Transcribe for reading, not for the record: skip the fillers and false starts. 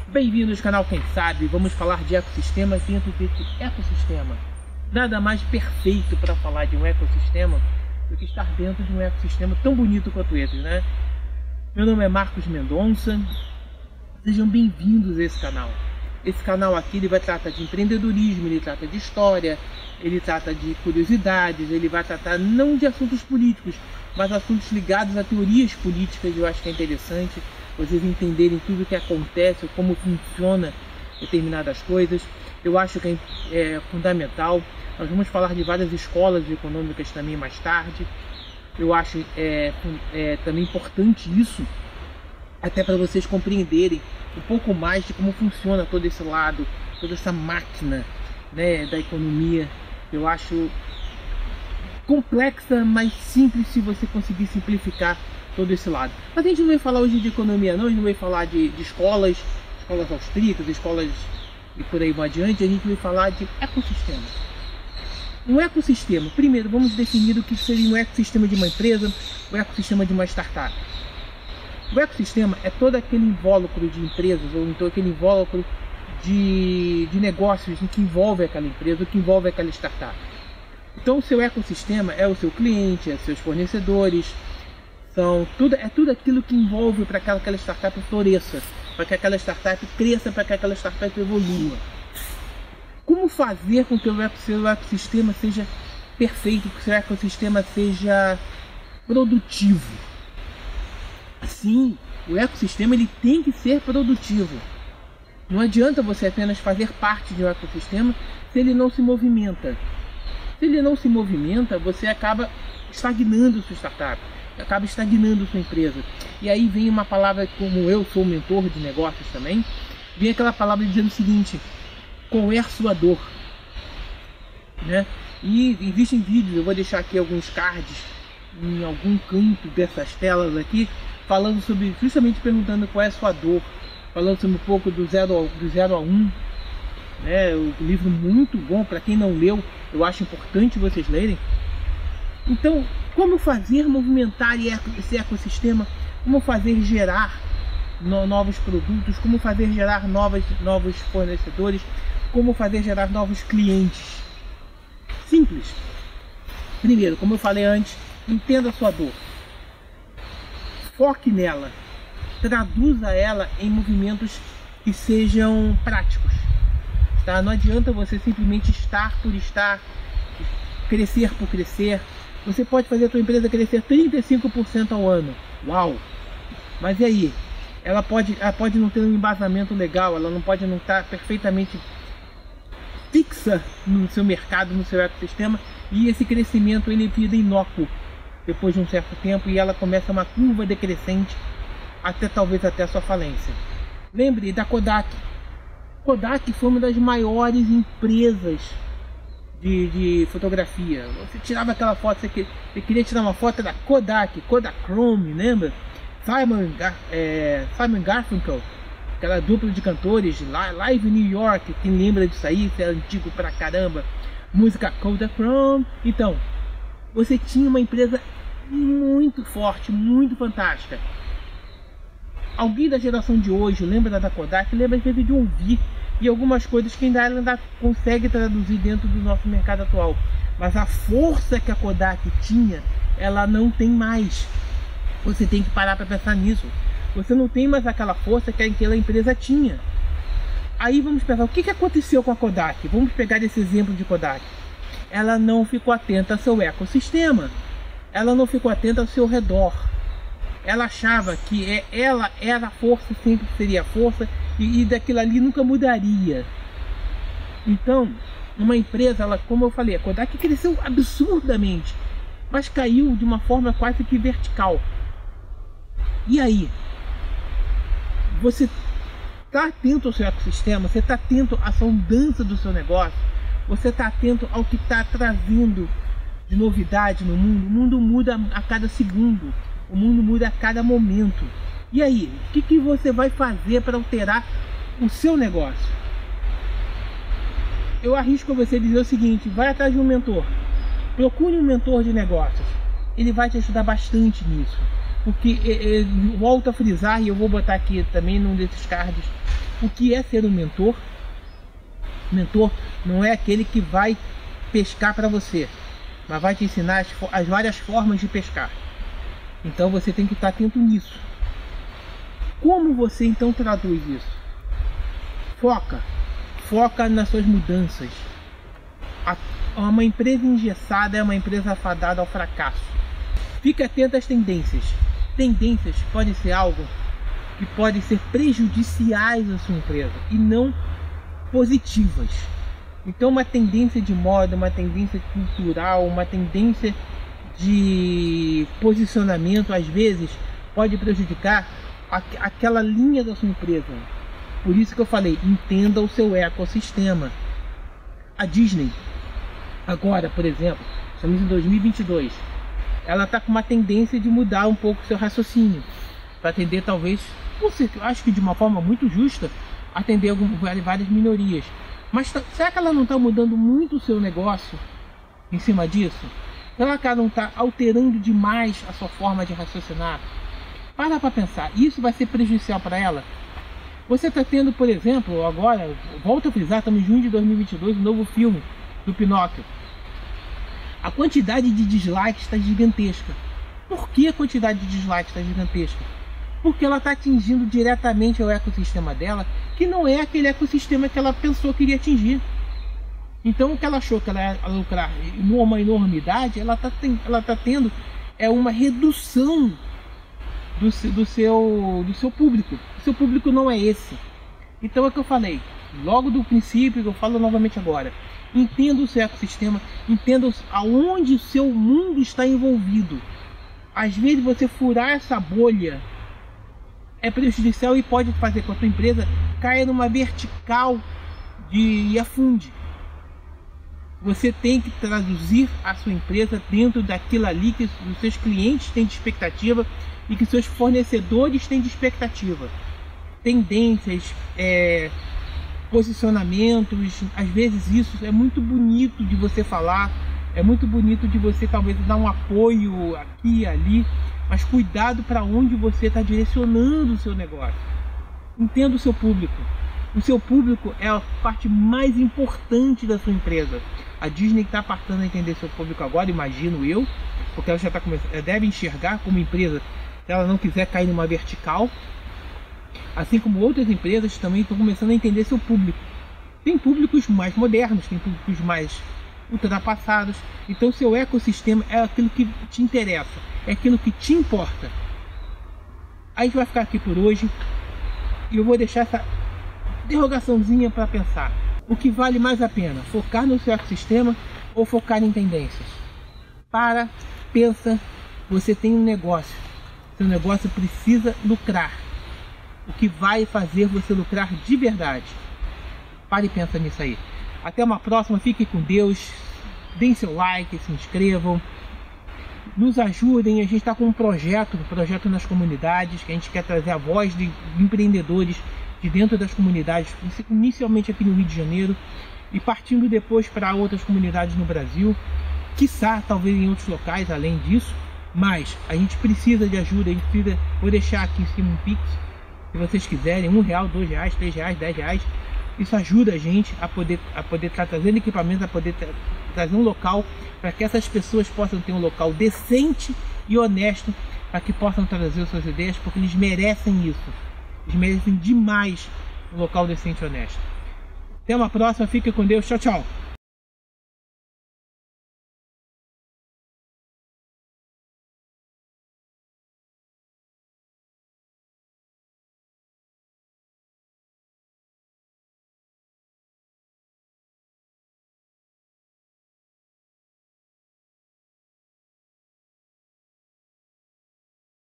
Bem-vindos ao canal Quem Sabe. Vamos falar de ecossistemas dentro desse ecossistema. Nada mais perfeito para falar de um ecossistema do que estar dentro de um ecossistema tão bonito quanto esse, né? Meu nome é Marcos Mendonça. Sejam bem-vindos a esse canal. Esse canal aqui ele vai tratar de empreendedorismo, ele trata de história, ele trata de curiosidades, ele vai tratar não de assuntos políticos, mas assuntos ligados a teorias políticas. Eu acho que é interessante vocês entenderem tudo o que acontece, como funciona determinadas coisas. Eu acho que é fundamental. Nós vamos falar de várias escolas econômicas também mais tarde. Eu acho também importante isso, até para vocês compreenderem um pouco mais de como funciona todo esse lado, toda essa máquina, né, da economia. Eu acho complexa, mas simples se você conseguir simplificar todo esse lado. Mas a gente não vai falar hoje de economia não, a gente não vai falar de escolas austríacas, escolas e por aí vai adiante. A gente vai falar de ecossistema. Um ecossistema, primeiro vamos definir o que seria um ecossistema de uma empresa, o ecossistema de uma startup. O ecossistema é todo aquele invólucro de empresas, ou então aquele invólucro de negócios que envolve aquela empresa, que envolve aquela startup. Então o seu ecossistema é o seu cliente, é seus fornecedores, é tudo aquilo que envolve para que aquela startup floresça, para que aquela startup cresça, para que aquela startup evolua. Como fazer com que o seu ecossistema seja perfeito, que o seu ecossistema seja produtivo? Sim, o ecossistema ele tem que ser produtivo. Não adianta você apenas fazer parte de um ecossistema se ele não se movimenta. Se ele não se movimenta, você acaba estagnando sua startup, acaba estagnando sua empresa. E aí vem uma palavra, como eu sou mentor de negócios também, vem aquela palavra dizendo o seguinte: qual é a sua dor? Né? E existem vídeos, eu vou deixar aqui alguns cards em algum canto dessas telas aqui, falando sobre, justamente perguntando qual é a sua dor, falando sobre um pouco do 0 a 1, né? Um livro muito bom, para quem não leu, eu acho importante vocês lerem. Então, como fazer movimentar esse ecossistema, como fazer gerar novos produtos, como fazer gerar novos fornecedores, como fazer gerar novos clientes. Simples. Primeiro, como eu falei antes, entenda a sua dor. Foque nela, traduza ela em movimentos que sejam práticos, tá? Não adianta você simplesmente estar por estar, crescer por crescer. Você pode fazer a sua empresa crescer 35% ao ano, uau! Mas e aí? Ela pode não ter um embasamento legal, ela não pode não estar perfeitamente fixa no seu mercado, no seu ecossistema, e esse crescimento ele vira inócuo depois de um certo tempo, e ela começa uma curva decrescente talvez até a sua falência. Lembre da Kodak. Kodak foi uma das maiores empresas de fotografia. Você tirava aquela foto, você queria tirar uma foto da Kodak, Kodachrome, lembra? Simon Garfunkel, aquela dupla de cantores Live em New York, quem lembra disso aí, isso é antigo pra caramba, música Kodachrome. Então, você tinha uma empresa muito forte, muito fantástica. Alguém da geração de hoje lembra da Kodak, lembra às vezes de ouvir, e algumas coisas que ainda consegue traduzir dentro do nosso mercado atual. Mas a força que a Kodak tinha, ela não tem mais. Você tem que parar para pensar nisso. Você não tem mais aquela força que aquela empresa tinha. Aí vamos pensar, o que aconteceu com a Kodak? Vamos pegar esse exemplo de Kodak. Ela não ficou atenta ao seu ecossistema. Ela não ficou atenta ao seu redor. Ela achava que ela era a força, sempre seria a força, e daquilo ali nunca mudaria. Então, uma empresa, como eu falei, a Kodak cresceu absurdamente, mas caiu de uma forma quase que vertical. E aí? Você está atento ao seu ecossistema, você está atento à sua mudança do seu negócio, você está atento ao que está trazendo de novidade no mundo. O mundo muda a cada segundo, o mundo muda a cada momento. E aí, o que você vai fazer para alterar o seu negócio? Eu arrisco você dizer o seguinte: vai atrás de um mentor, procure um mentor de negócios, ele vai te ajudar bastante nisso. Porque, volto a frisar, e eu vou botar aqui também num desses cards, o que é ser um mentor. Mentor não é aquele que vai pescar para você, mas vai te ensinar as várias formas de pescar. Então você tem que estar atento nisso. Como você então traduz isso? Foca nas suas mudanças. Uma empresa engessada é uma empresa fadada ao fracasso. Fique atento às tendências. Tendências podem ser algo que podem ser prejudiciais à sua empresa e não positivas. Então uma tendência de moda, uma tendência cultural, uma tendência de posicionamento, às vezes pode prejudicar aquela linha da sua empresa. Por isso que eu falei, entenda o seu ecossistema. A Disney, agora, por exemplo, estamos em 2022, ela está com uma tendência de mudar um pouco o seu raciocínio, para atender talvez, acho que de uma forma muito justa, atender várias minorias. Mas será que ela não está mudando muito o seu negócio em cima disso? Será que ela não está alterando demais a sua forma de raciocinar? Para pensar, isso vai ser prejudicial para ela? Você está tendo, por exemplo, agora, volto a frisar, estamos em junho de 2022, um novo filme do Pinóquio. A quantidade de dislikes está gigantesca. Por que a quantidade de dislikes está gigantesca? Porque ela está atingindo diretamente o ecossistema dela, que não é aquele ecossistema que ela pensou que iria atingir. Então o que ela achou que ela ia lucrar uma enormidade, ela está tendo uma redução do seu público. O seu público não é esse. Então é o que eu falei, logo do princípio, que eu falo novamente agora. Entenda o seu ecossistema, entenda aonde o seu mundo está envolvido. Às vezes você furar essa bolha é prejudicial e pode fazer com que a sua empresa caia numa vertical e afunde. Você tem que traduzir a sua empresa dentro daquilo ali que os seus clientes têm de expectativa e que seus fornecedores têm de expectativa. Tendências, posicionamentos, às vezes isso é muito bonito de você falar, é muito bonito de você talvez dar um apoio aqui e ali, mas cuidado para onde você está direcionando o seu negócio. Entenda o seu público. O seu público é a parte mais importante da sua empresa. A Disney está passando a entender seu público agora, imagino eu, porque ela já está começando, ela deve enxergar como empresa, se ela não quiser cair numa vertical. Assim como outras empresas também estão começando a entender seu público. Tem públicos mais modernos, tem públicos mais ultrapassados. Então seu ecossistema é aquilo que te interessa, é aquilo que te importa. A gente vai ficar aqui por hoje e eu vou deixar essa interrogaçãozinha para pensar. O que vale mais a pena? Focar no seu ecossistema ou focar em tendências? Pensa, você tem um negócio. Seu negócio precisa lucrar. O que vai fazer você lucrar de verdade? Pare e pensa nisso aí. Até uma próxima, fique com Deus. Deem seu like, se inscrevam. Nos ajudem, a gente está com um projeto nas comunidades, que a gente quer trazer a voz de empreendedores de dentro das comunidades, inicialmente aqui no Rio de Janeiro, e partindo depois para outras comunidades no Brasil, quiçá talvez em outros locais além disso, mas a gente precisa de ajuda, a gente precisa, vou deixar aqui em cima um Pix, se vocês quiserem, R$1, R$2, R$3, R$10, isso ajuda a gente a poder estar trazendo equipamentos, a poder trazer um local para que essas pessoas possam ter um local decente e honesto, para que possam trazer suas ideias, porque eles merecem isso, eles merecem demais um local decente e honesto. Até uma próxima, fique com Deus, tchau, tchau!